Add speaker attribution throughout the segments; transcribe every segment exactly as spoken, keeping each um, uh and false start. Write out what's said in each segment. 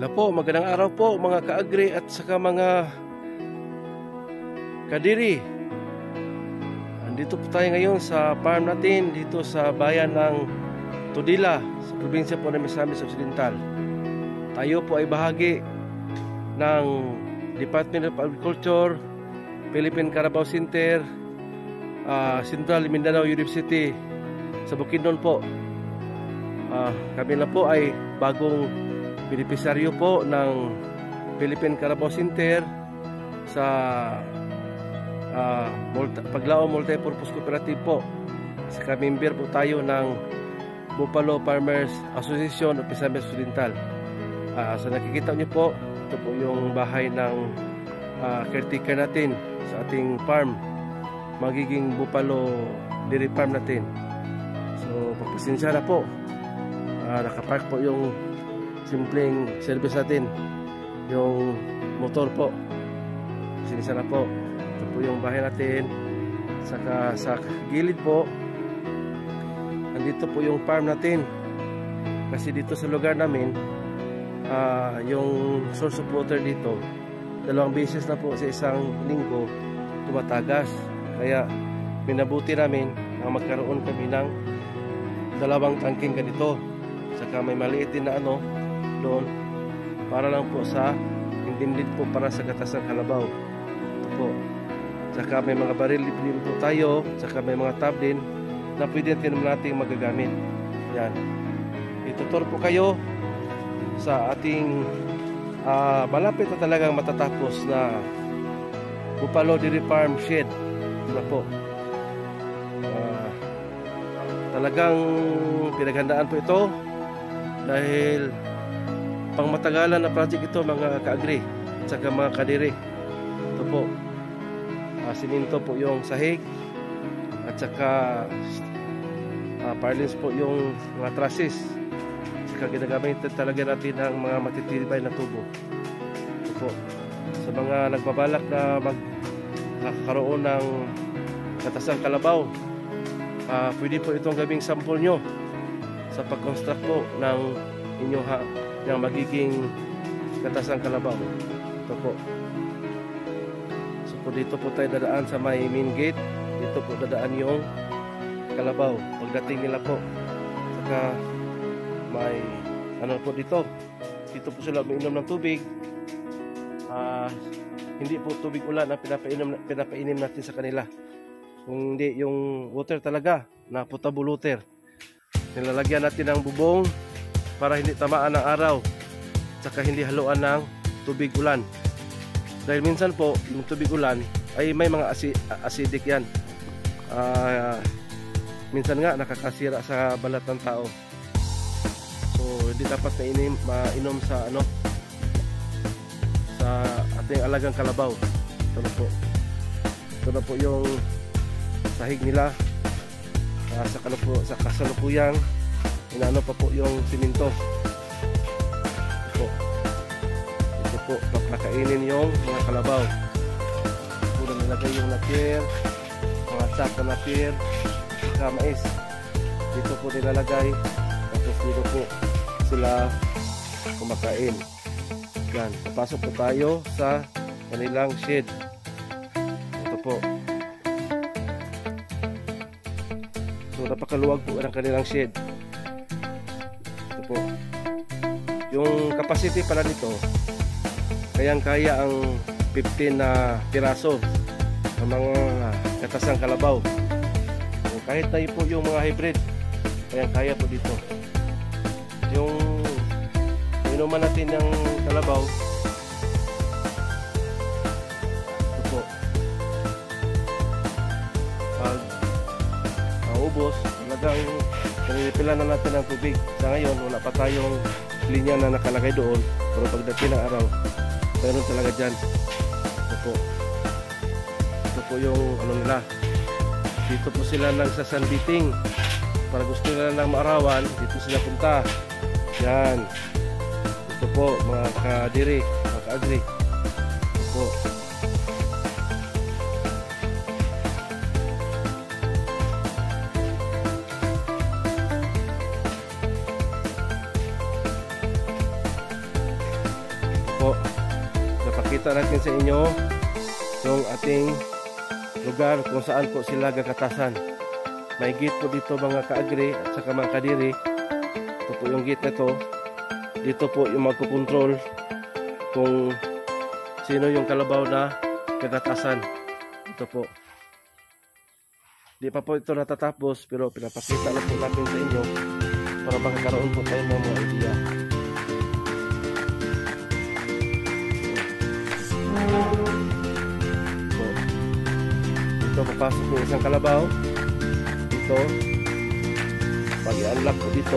Speaker 1: Hello po, magandang araw po mga ka-agri at saka mga kadiri. Andito po tayo ngayon sa farm natin dito sa bayan ng Tudila sa probinsya po ng Misamis Occidental. Tayo po ay bahagi ng Department of Agriculture, Philippine Carabao Center, uh, Central Mindanao University sa Bukidnon po. Uh, kami na po ay bagong benepisaryo po ng Philippine Carabao Center sa uh, multi, Paglao Multipurpose Cooperative po. Saka member po tayo ng Buffalo Farmers Association of Misamis Occidental. Uh, so nakikita niyo po, ito po yung bahay ng uh, caretaker natin sa ating farm, magiging Buffalo Dairy Farm natin. So pagpasensya na po, uh, nakapark po yung simpleng service natin, yung motor po. Pasensya na po. Ito po yung bahay natin. Saka sa gilid po, andito po yung farm natin. Kasi dito sa lugar namin, uh, yung source of water dito, dalawang beses na po sa isang linggo tumatagas. Kaya minabuti namin na magkaroon kami ng dalawang tangking ganito. Saka may maliit din na ano doon, para lang po sa hindi po para sa gatas ng kalabaw. Ito po. Saka may mga baril din po tayo, saka may mga tab din na pwede din natin magagamit. Yan. Itutur po kayo sa ating uh, malapit na talagang matatapos na Buffalo Dairy Farm shed na po. Uh, talagang pinaghandaan po ito dahil pang matagalan na project ito mga ka-agri at saka mga kadiri. Ito po, uh, siminto po yung sahig at saka uh, parlins po yung mga trusses. Saka ginagamit talaga natin ang mga matitibay na tubo. Ito po, sa mga nagbabalak na magkakaroon ng gatasang kalabaw, uh, pwede po itong gawing sample nyo sa pag-construct po ng inyong ha ng magiging gatasang kalabaw. Ito po. So po dito po tayo dadaan sa may main gate. Dito po dadaan yung kalabaw pagdating nila po. Saka may ano po dito. Dito po sila umiinom ng tubig. Uh, hindi po tubig ulan ang pinapainom, pinapainim natin sa kanila. Kung hindi yung water talaga na potable water. Nilalagyan natin ng bubong para hindi tamaan ng araw, saka hindi haluan ng tubig ulan. Dahil minsan po yung tubig ulan ay may mga acidic yan. Uh, minsan nga nakakasira sa balat ng tao. So hindi dapat na inim, mainom sa ano sa ating alagang kalabaw. Ito na po. Ito na po yung sahig nila. Uh, sa, po, sa kasalukuyang inaano pa po yung siminto. Ito po. Ito po, paplakainin yung mga kalabaw. Ito po na nilagay yung napir, mga sak na napir, saka mais. Dito po nilalagay. Tapos dito po sila kumakain. Yan, papasok po tayo sa kanilang shed. Ito po. So napakaluwag po ang kanilang shed. Ito po. Yung capacity pala nito, kayang kaya ang fifteen na piraso ng mga gatasang kalabaw. So, kahit na po yung mga hybrid, kayang kaya po dito. Yung inuman natin ng kalabaw, ito po. Pag ubos, talagang nililipilan na natin ang tubig. Sa ngayon, wala pa tayong linya na nakalagay doon, pero pagdating ng araw, mayroon talaga dyan. Ito po. Ito po yung ano nila. Dito po sila nagsasunbeating. Para gusto nila ng maarawan, dito sila punta. Yan. Ito po, mga kadiri, mga ka-agri. Ito po. po, napakita natin sa inyo yung ating lugar kung saan po sila gagatasan. May gate po dito mga kaagri at saka mga kadiri. Ito po yung gate na to. Dito po yung magkukontrol kung sino yung kalabaw na gagatasan. Ito po. Di pa po ito natatapos pero pinapakita na po natin sa inyo para makakaroon po tayo ng mga idea. So, dito papasok yung isang kalabaw. Dito pag i-unlock po dito,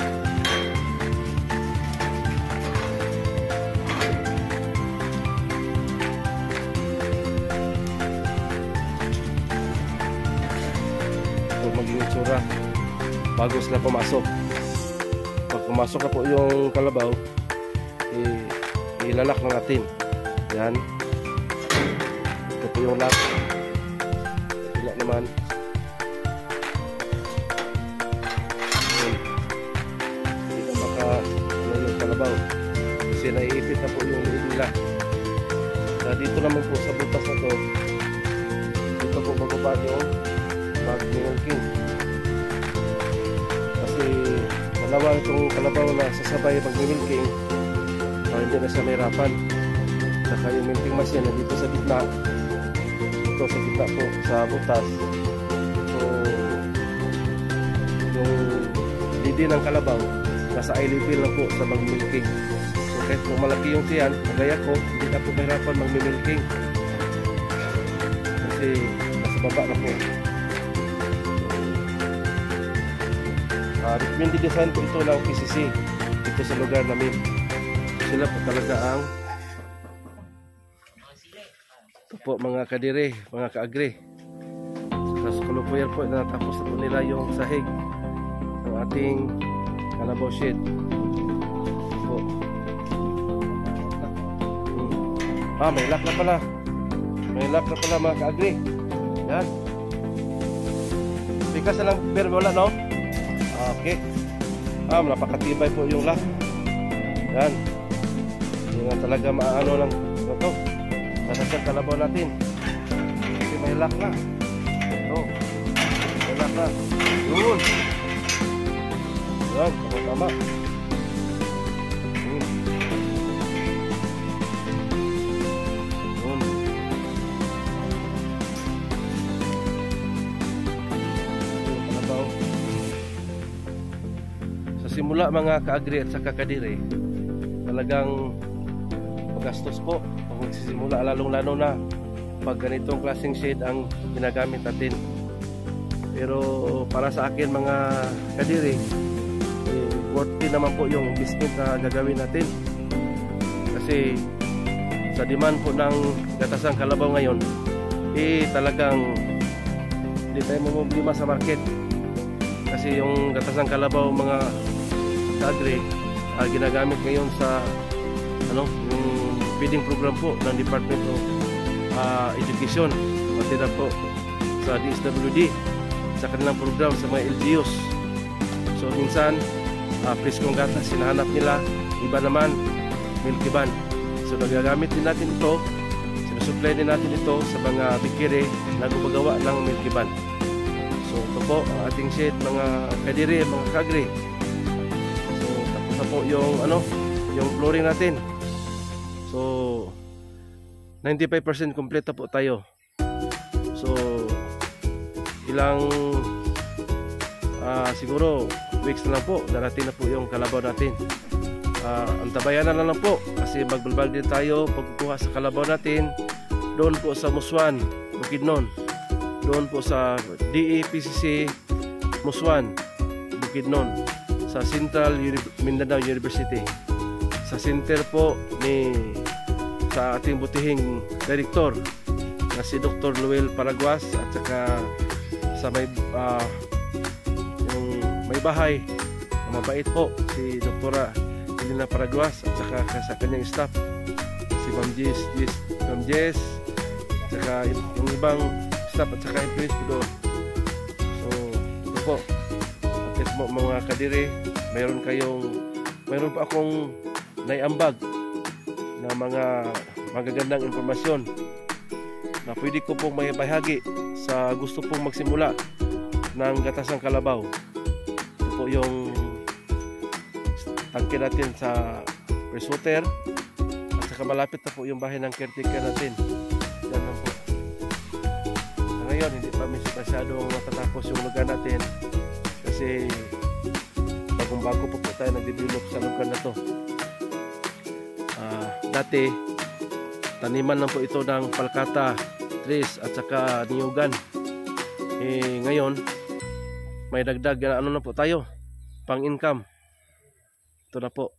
Speaker 1: ito maging itsura bago sila pumasok. Pag pumasok na po yung kalabaw, ilalak na natin. Yan, ito po yung lock. Wala naman. Hindi na maka ano yung kalabaw kasi naiipit na po yung liit nila. So, dito naman po sa butas na to, dito po magubad yung mag-milking kasi dalawa itong kalabaw na sasabay mag-milking para hindi na siya mahirapan. Saka yung milking machine na dito sa gitna, dito sa gitna po sa butas. So yung lidi ng kalabaw nasa eye level lang po sa mag-milking. So kahit kung malaki yung tiyan, kagaya ko, hindi na po mahirapan mag-milking kasi nasa baba na po. Uh, recommended design po ito ng P C C dito sa lugar namin. Sila po talaga ang ito po mga kadiri, mga kaagri. Sa kalukuyan po natapos na po nila yung sahig ng ating kalabaw shed. Po. Hmm. Ah, may lock na pala. May lock na pala mga kaagri. Yan. Bigas na lang pero wala, no? Okay. Ah, napakatibay po yung lock. Yan. Hindi nga talaga maano lang ito. Nasasya kalabaw natin. Kasi may lock na. Ito. May lock na. Yun. Yan. Tama-tama. Yun. Yun. Yung kalabaw. Sa simula mga kaagri at saka kadiri, talagang magastos po pag magsisimula, lalong-lalo na pag ganitong klaseng shade ang ginagamit natin. Pero para sa akin mga kadiri, eh, worth it naman po yung investment na gagawin natin kasi sa demand po ng gatasang kalabaw ngayon, eh talagang hindi tayo mamumblima sa market kasi yung gatasang kalabaw mga kaagri uh, ginagamit ngayon sa ano, yung feeding program po ng Department of uh, Education, pati na po sa D S W D sa kanilang program sa mga L G Us. So minsan uh, preskong gatas sinahanap nila, iba naman milky ban. So nagagamit din natin ito, sinusupply din natin ito sa mga bikiri na gumagawa ng milky ban. So ito po ang ating shed mga kadiri, mga kaagri. So tapos na po yung ano, yung flooring natin. So ninety-five percent kompleto po tayo. So ilang uh, siguro weeks na lang po darating na po yung kalabaw natin. Uh, antabayan na lang po kasi magbalbal din tayo pagkukuha sa kalabaw natin doon po sa Muswan, Bukidnon, doon po sa D E P C C Muswan, Bukidnon, sa Central Mindanao University, sa center po ni sa ating butihing director na si Doctor Luel Paraguas at saka sa may uh, yung may bahay na mabait po si Doktora Elena Paraguas at saka sa kanyang staff si Ma'am Jess, Jess, Ma'am Jess at saka yung ibang staff at saka employees po doon. So ito po at ito po mga kadiri, mayroon kayong mayroon pa akong naiambag na mga magagandang informasyon na pwede ko pong may bahagi sa gusto pong magsimula ng gatasang kalabaw. Ito po yung tangke natin sa press water at saka malapit na po yung bahay ng caretaker natin. Yan lang po. Sa ngayon hindi pa masyadong matatapos yung lugar natin kasi bagong bago po po tayo nag-develop sa lugar na to. Uh, dati taniman lang po ito ng palkata, trees at saka niyugan. Eh, ngayon may dagdag na ano na po tayo, pang income. Ito na po.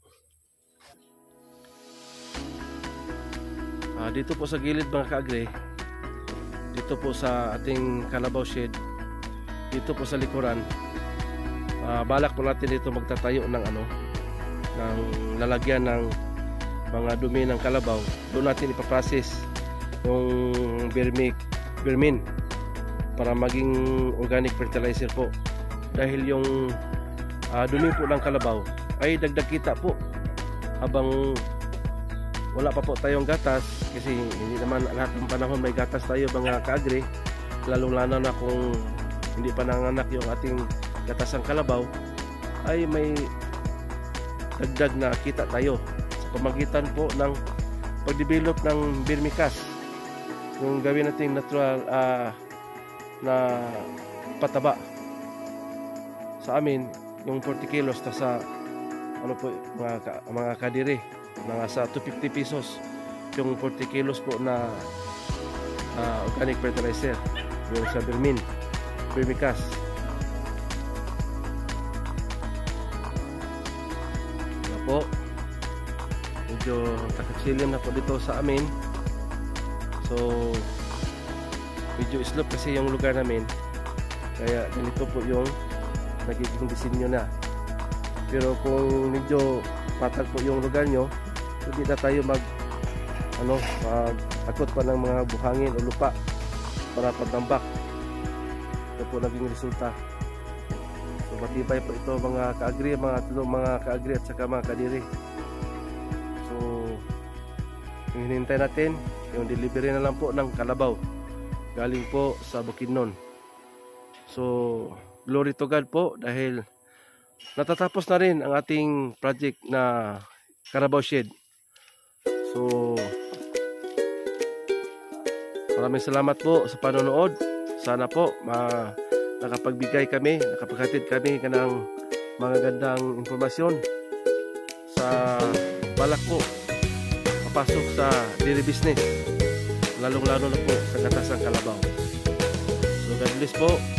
Speaker 1: Uh, dito po sa gilid mga kaagre, dito po sa ating kalabaw shed, dito po sa likuran, uh, balak po natin dito magtatayo ng ano, ng lalagyan ng mga dumi ng kalabaw. Doon natin ipaprocess yung vermic, vermin para maging organic fertilizer po. Dahil yung uh, dumi po ng kalabaw ay dagdag kita po habang wala pa po tayong gatas, kasi hindi naman lahat ng panahon may gatas tayo mga kaagri, lalong lalo na kung hindi pa nanganak yung ating gatasang kalabaw, ay may dagdag na kita tayo pamagitan po ng pag-develop ng vermicast, yung gawin nating natural uh, na pataba. Sa amin yung forty kilos ta sa ano po mga, ka, mga kadiri, mga sa two hundred fifty pesos yung forty kilos po na uh, organic fertilizer, yung sa vermin vermicast. Ano po, medyo takasilim na po dito sa amin, so medyo slope kasi yung lugar namin, kaya ganito po yung nagiging disenyo na. Pero kung medyo patag po yung lugar nyo, hindi na tayo mag ano, mag-akot pa ng mga buhangin o lupa para pagtambak. Ito po naging resulta. So matibay po ito mga kaagri, mga mga kaagri at saka mga kadiri. So yung hinintay natin yung delivery na lang po ng kalabaw galing po sa Bukidnon. So glory to God po, dahil natatapos na rin ang ating project na Carabao Shed. So maraming salamat po sa panonood. Sana po ma nakapagbigay kami, nakapaghatid kami ng mga gandang informasyon sa balak po papasok sa dairy business, lalong lalo na po sa gatasang kalabaw. So God bless po.